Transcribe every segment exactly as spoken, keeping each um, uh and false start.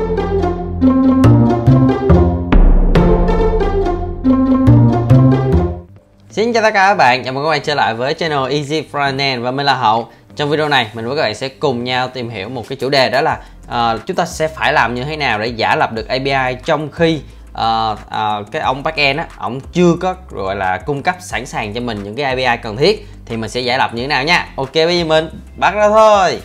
Xin chào tất cả các bạn, chào mừng các bạn trở lại với channel Easy Frontend và mình là Hậu. Trong video này mình với các bạn sẽ cùng nhau tìm hiểu một cái chủ đề, đó là uh, chúng ta sẽ phải làm như thế nào để giả lập được a pê i trong khi uh, uh, cái ông backend á, ông chưa có gọi là cung cấp sẵn sàng cho mình những cái a pê i cần thiết, thì mình sẽ giả lập như thế nào nha. Ok, bây giờ mình bắt đầu thôi.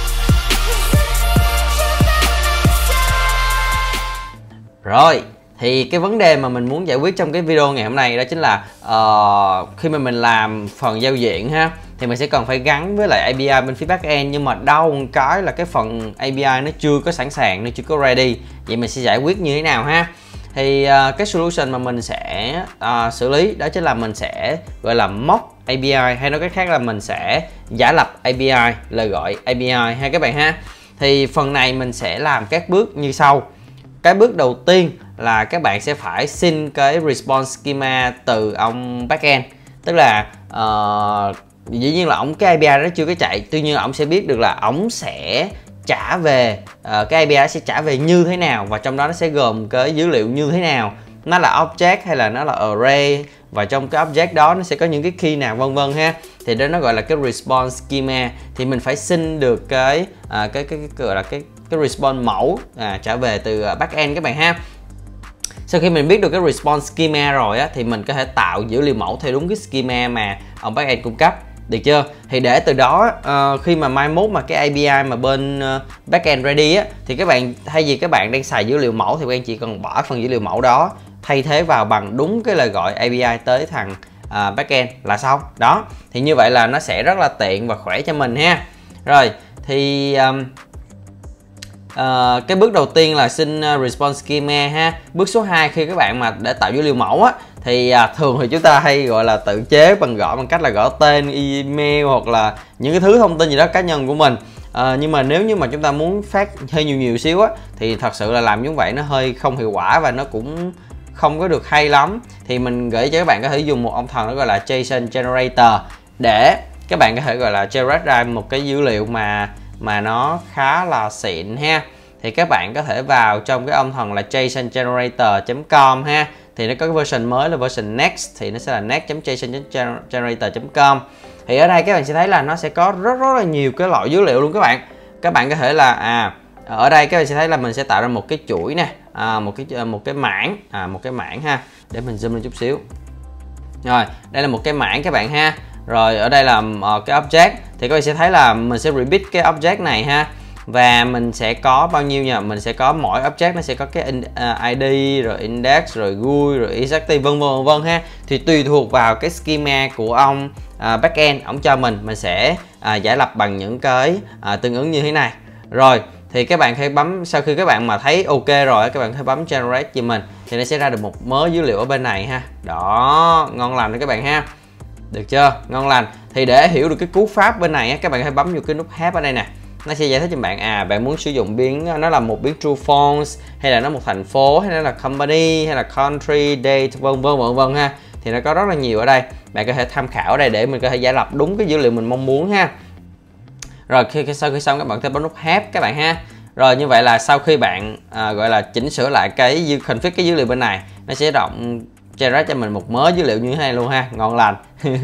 Rồi, thì cái vấn đề mà mình muốn giải quyết trong cái video ngày hôm nay đó chính là uh, khi mà mình làm phần giao diện ha, thì mình sẽ cần phải gắn với lại a pê i bên phía backend, nhưng mà đau một cái là cái phần a pê i nó chưa có sẵn sàng, nó chưa có ready. Vậy mình sẽ giải quyết như thế nào ha? Thì uh, cái solution mà mình sẽ uh, xử lý đó chính là mình sẽ gọi là mock a pê i, hay nói cách khác là mình sẽ giả lập a pê i, lời gọi a pê i ha các bạn ha. Thì phần này mình sẽ làm các bước như sau. Cái bước đầu tiên là các bạn sẽ phải xin cái response schema từ ông backend, tức là uh, dĩ nhiên là ông cái a pê i nó chưa có chạy, tuy nhiên ông sẽ biết được là ông sẽ trả về uh, cái a pê i sẽ trả về như thế nào, và trong đó nó sẽ gồm cái dữ liệu như thế nào, nó là object hay là nó là array, và trong cái object đó nó sẽ có những cái key nào vân vân ha. Thì đó nó gọi là cái response schema. Thì mình phải xin được cái uh, cái, cái cái gọi là cái cái response mẫu à, trả về từ backend các bạn ha. Sau khi mình biết được cái response schema rồi á, thì mình có thể tạo dữ liệu mẫu theo đúng cái schema mà ông backend cung cấp, được chưa? Thì để từ đó uh, khi mà mai mốt mà cái a pê i mà bên uh, backend ready á, thì các bạn thay vì các bạn đang xài dữ liệu mẫu thì các bạn chỉ cần bỏ phần dữ liệu mẫu đó thay thế vào bằng đúng cái lời gọi a pê i tới thằng uh, backend là xong. Đó, thì như vậy là nó sẽ rất là tiện và khỏe cho mình ha. Rồi thì um, Uh, cái bước đầu tiên là xin uh, response schema ha. Bước số hai, khi các bạn mà để tạo dữ liệu mẫu á, thì uh, thường thì chúng ta hay gọi là tự chế bằng gõ bằng cách là gõ tên, email hoặc là những cái thứ thông tin gì đó cá nhân của mình. Uh, nhưng mà nếu như mà chúng ta muốn phát hơi nhiều nhiều xíu á, thì thật sự là làm như vậy nó hơi không hiệu quả và nó cũng không có được hay lắm. Thì mình gửi cho các bạn có thể dùng một ông thần nó gọi là JSON generator để các bạn có thể gọi là generate ra một cái dữ liệu mà mà nó khá là xịn ha. Thì các bạn có thể vào trong cái âm thần là json generator chấm com ha. Thì nó có cái version mới là version next, thì nó sẽ là next chấm json generator chấm com. Thì ở đây các bạn sẽ thấy là nó sẽ có rất rất là nhiều cái loại dữ liệu luôn các bạn. Các bạn có thể là à ở đây các bạn sẽ thấy là mình sẽ tạo ra một cái chuỗi nè, à, một cái một cái mảng, à một cái mảng ha. Để mình zoom lên chút xíu. Rồi, đây là một cái mảng các bạn ha. Rồi ở đây là uh, cái object, thì các bạn sẽ thấy là mình sẽ repeat cái object này ha, và mình sẽ có bao nhiêu nhỉ? Mình sẽ có mỗi object nó sẽ có cái in, uh, i đê, rồi index, rồi gui, rồi exact vân vân vân vân ha. Thì tùy thuộc vào cái schema của ông uh, backend ông cho mình, mình sẽ uh, giải lập bằng những cái uh, tương ứng như thế này. Rồi thì các bạn hãy bấm, sau khi các bạn mà thấy ok rồi, các bạn hãy bấm generate cho mình, thì nó sẽ ra được một mớ dữ liệu ở bên này ha. Đó, ngon lành đấy các bạn ha. Được chưa? Ngon lành. Thì để hiểu được cái cú pháp bên này á, các bạn hãy bấm vào cái nút help ở đây nè. Nó sẽ giải thích cho bạn à bạn muốn sử dụng biến nó là một biến true false, hay là nó một thành phố, hay là company, hay là country, date, vân vân vân vân ha. Thì nó có rất là nhiều ở đây. Bạn có thể tham khảo ở đây để mình có thể giải lập đúng cái dữ liệu mình mong muốn ha. Rồi khi sau khi xong các bạn có thể bấm nút help các bạn ha. Rồi như vậy là sau khi bạn à, gọi là chỉnh sửa lại cái config cái dữ liệu bên này, nó sẽ động generate cho mình một mớ dữ liệu như thế này luôn ha, ngon lành.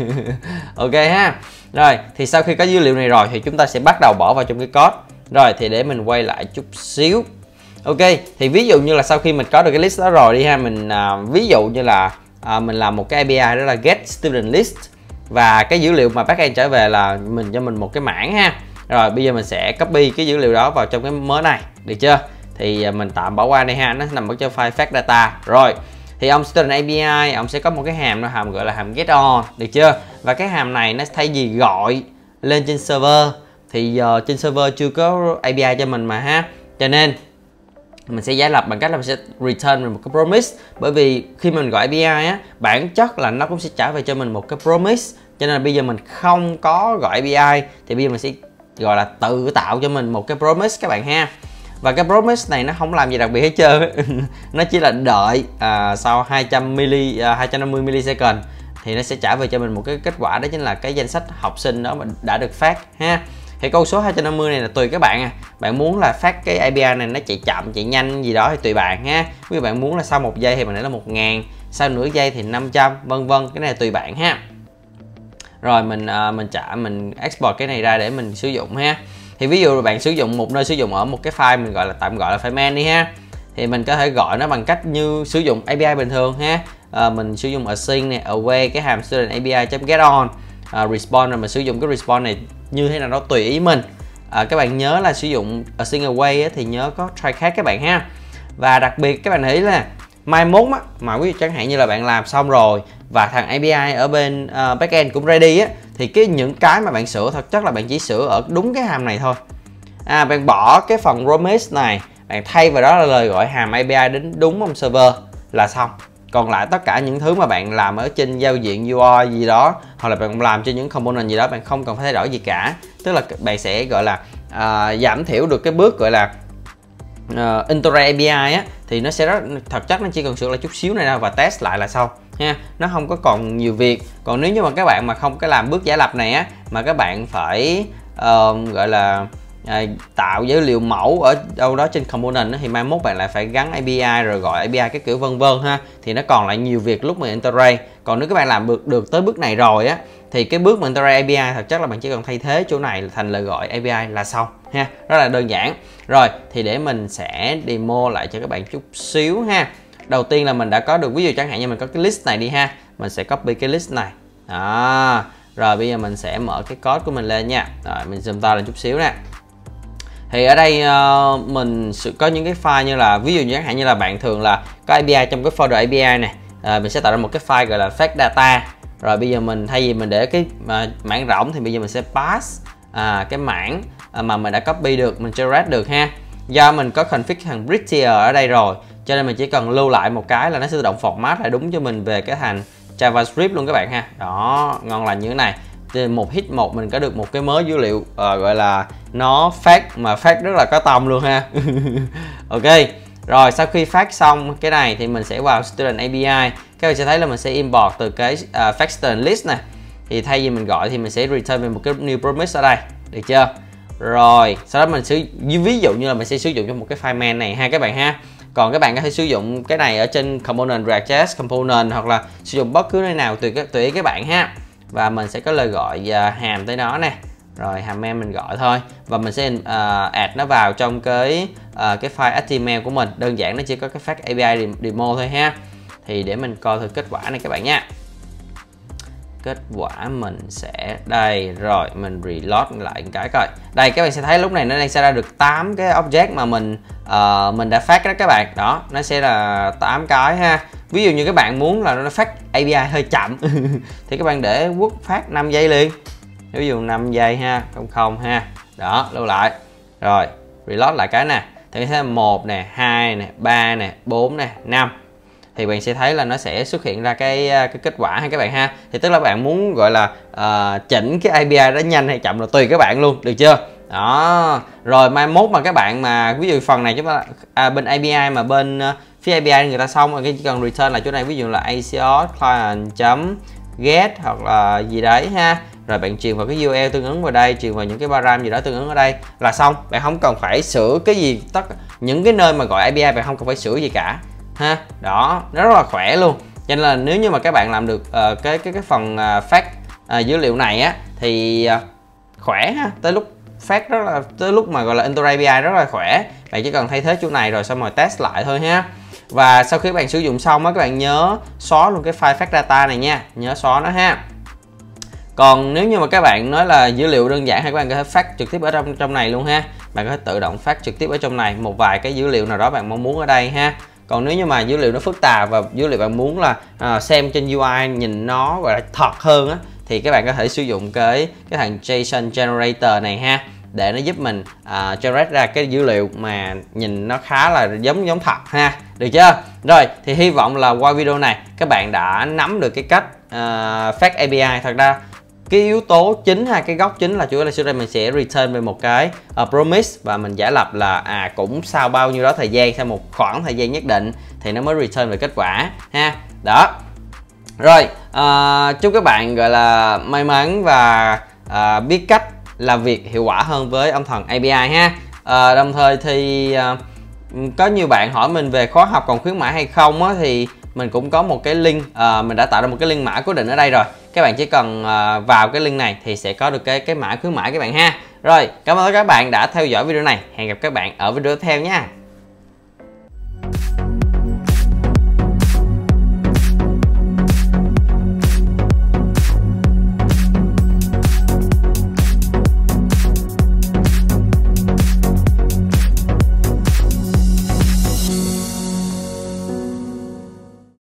Ok ha. Rồi thì sau khi có dữ liệu này rồi thì chúng ta sẽ bắt đầu bỏ vào trong cái code. Rồi thì để mình quay lại chút xíu. Ok, thì ví dụ như là sau khi mình có được cái list đó rồi đi ha, mình à, ví dụ như là à, mình làm một cái a pê i đó là get student list, và cái dữ liệu mà backend trở về là mình cho mình một cái mảng ha. Rồi bây giờ mình sẽ copy cái dữ liệu đó vào trong cái mớ này, được chưa? Thì mình tạm bỏ qua đây ha, nó nằm ở trong file fetch data. Rồi thì ông student a pê i ông sẽ có một cái hàm nó hàm gọi là hàm get on, được chưa? Và cái hàm này nó thay vì gọi lên trên server thì giờ uh, trên server chưa có a pê i cho mình mà ha, cho nên mình sẽ giải lập bằng cách là mình sẽ return một cái promise. Bởi vì khi mình gọi a pê i á, bản chất là nó cũng sẽ trả về cho mình một cái promise, cho nên là bây giờ mình không có gọi a pê i thì bây giờ mình sẽ gọi là tự tạo cho mình một cái promise các bạn ha. Và cái promise này nó không làm gì đặc biệt hết trơn. Nó chỉ là đợi à, sau hai trăm milli, à, hai trăm năm mươi millisecond thì nó sẽ trả về cho mình một cái kết quả, đó chính là cái danh sách học sinh đó mà đã được phát ha. Thì câu số hai trăm năm mươi này là tùy các bạn à. Bạn muốn là phát cái a pê i này nó chạy chậm, chạy nhanh gì đó thì tùy bạn ha. Ví dụ bạn muốn là sau một giây thì mình để là một ngàn, sau nửa giây thì năm trăm, vân vân. Cái này là tùy bạn ha. Rồi mình uh, mình trả mình export cái này ra để mình sử dụng ha. Thì ví dụ bạn sử dụng một nơi sử dụng ở một cái file mình gọi là tạm gọi là file main đi ha. Thì mình có thể gọi nó bằng cách như sử dụng a pê i bình thường ha. Uh, mình sử dụng async này, await cái hàm student api.get on, uh, response, rồi mình sử dụng cái response này như thế nào đó tùy ý mình. Uh, các bạn nhớ là sử dụng async await thì nhớ có try catch các bạn ha. Và đặc biệt các bạn thấy là mai mốt á, mà ví dụ chẳng hạn như là bạn làm xong rồi và thằng a pê i ở bên uh, backend cũng ready á, thì cái những cái mà bạn sửa thật chất là bạn chỉ sửa ở đúng cái hàm này thôi. À, bạn bỏ cái phần promise này, bạn thay vào đó là lời gọi hàm a pê i đến đúng trong server là xong. Còn lại tất cả những thứ mà bạn làm ở trên giao diện u i gì đó, hoặc là bạn làm cho những component gì đó, bạn không cần phải thay đổi gì cả. Tức là bạn sẽ gọi là uh, giảm thiểu được cái bước gọi là uh, integrate a pê i á, thì nó sẽ rất thật chất nó chỉ cần sửa lại chút xíu này ra và test lại là xong ha. Nó không có còn nhiều việc. Còn nếu như mà các bạn mà không có làm bước giả lập này á, mà các bạn phải uh, gọi là À, tạo dữ liệu mẫu ở đâu đó trên component đó, thì mai mốt bạn lại phải gắn a pê i rồi gọi a pê i cái kiểu vân vân ha, thì nó còn lại nhiều việc lúc mà integrate. Còn nếu các bạn làm được được tới bước này rồi á, thì cái bước mà integrate a pê i thật chất là bạn chỉ cần thay thế chỗ này thành lời gọi a pê i là xong ha, rất là đơn giản. Rồi thì để mình sẽ demo lại cho các bạn chút xíu ha. Đầu tiên là mình đã có được, ví dụ chẳng hạn như mình có cái list này đi ha, mình sẽ copy cái list này đó. Rồi bây giờ mình sẽ mở cái code của mình lên nha. Rồi mình zoom to lên chút xíu nè. Thì ở đây uh, mình sẽ có những cái file như là, ví dụ như chẳng hạn như là bạn thường là có a pê i trong cái folder a pê i này, uh, mình sẽ tạo ra một cái file gọi là fetch data. Rồi bây giờ mình thay vì mình để cái uh, mảng rỗng thì bây giờ mình sẽ pass uh, cái mảng uh, mà mình đã copy được, mình generate được ha. Do mình có config thằng prettier ở đây rồi, cho nên mình chỉ cần lưu lại một cái là nó sẽ tự động format lại đúng cho mình về cái thành JavaScript luôn các bạn ha. Đó, ngon lành như thế này. Một hit một mình có được một cái mớ dữ liệu uh, gọi là nó phát, mà phát rất là có tâm luôn ha. Ok, rồi sau khi phát xong cái này thì mình sẽ vào student a pê i. Các bạn sẽ thấy là mình sẽ import từ cái uh, phát student list này. Thì thay vì mình gọi thì mình sẽ return về một cái new promise ở đây, được chưa? Rồi sau đó mình sử ví dụ như là mình sẽ sử dụng cho một cái file main này ha các bạn ha. Còn các bạn có thể sử dụng cái này ở trên component React.js component, hoặc là sử dụng bất cứ nơi nào tùy tùy ý các bạn ha. Và mình sẽ có lời gọi uh, hàm tới nó nè, rồi hàm main mình gọi thôi, và mình sẽ uh, add nó vào trong cái uh, cái file ếch ti em eo của mình. Đơn giản nó chỉ có cái phát a pê i demo thôi ha. Thì để mình coi thử kết quả này các bạn nha. Kết quả mình sẽ đây, rồi mình reload lại một cái coi. Đây các bạn sẽ thấy lúc này nó đang sẽ ra được tám cái object mà mình uh, mình đã phát đó các bạn. Đó, nó sẽ là tám cái ha. Ví dụ như các bạn muốn là nó phát a pê i hơi chậm thì các bạn để quốc phát năm giây liền. Ví dụ năm giây ha, không không ha. Đó, lưu lại. Rồi, reload lại cái nè. Thì sẽ một nè, hai nè, ba nè, bốn nè, năm. Thì bạn sẽ thấy là nó sẽ xuất hiện ra cái cái kết quả ha các bạn ha. Thì tức là bạn muốn gọi là uh, chỉnh cái a pê i đó nhanh hay chậm là tùy các bạn luôn, được chưa? Đó. Rồi mai mốt mà các bạn mà ví dụ phần này chúng ta à, bên a pê i mà bên uh, phía a pê i người ta xong rồi, chỉ cần return lại chỗ này, ví dụ là acs client.get hoặc là gì đấy ha. Rồi bạn truyền vào cái u rờ lờ tương ứng vào đây, truyền vào những cái param gì đó tương ứng ở đây là xong. Bạn không cần phải sửa cái gì, tất những cái nơi mà gọi a pê i bạn không cần phải sửa gì cả ha. Đó, nó rất là khỏe luôn. Cho nên là nếu như mà các bạn làm được uh, cái cái cái phần uh, phát uh, dữ liệu này á thì uh, khỏe ha. Tới lúc phát rất là tới lúc mà gọi là integrate a pê i rất là khỏe. Bạn chỉ cần thay thế chỗ này rồi xong rồi test lại thôi ha. Và sau khi các bạn sử dụng xong á, các bạn nhớ xóa luôn cái file phát data này nha, nhớ xóa nó ha. Còn nếu như mà các bạn nói là dữ liệu đơn giản, hay các bạn có thể phát trực tiếp ở trong trong này luôn ha. Bạn có thể tự động phát trực tiếp ở trong này một vài cái dữ liệu nào đó bạn mong muốn ở đây ha. Còn nếu như mà dữ liệu nó phức tạp và dữ liệu bạn muốn là à, xem trên u i nhìn nó gọi là thật hơn á, thì các bạn có thể sử dụng cái cái thằng JSON generator này ha, để nó giúp mình à, generate ra cái dữ liệu mà nhìn nó khá là giống giống thật ha, được chưa? Rồi thì hy vọng là qua video này các bạn đã nắm được cái cách à, phát a pê i. Thật ra cái yếu tố chính, hai cái góc chính là chủ yếu là sau đây mình sẽ return về một cái uh, promise, và mình giả lập là à cũng sau bao nhiêu đó thời gian, sau một khoảng thời gian nhất định thì nó mới return về kết quả ha. Đó. Rồi uh, chúc các bạn gọi là may mắn và uh, biết cách làm việc hiệu quả hơn với âm thần a pê i ha. À, đồng thời thì à, có nhiều bạn hỏi mình về khóa học còn khuyến mãi hay không á, thì mình cũng có một cái link, à, mình đã tạo ra một cái link mã cố định ở đây rồi. Các bạn chỉ cần à, vào cái link này thì sẽ có được cái cái mã khuyến mãi các bạn ha. Rồi, cảm ơn các bạn đã theo dõi video này. Hẹn gặp các bạn ở video tiếp theo nha.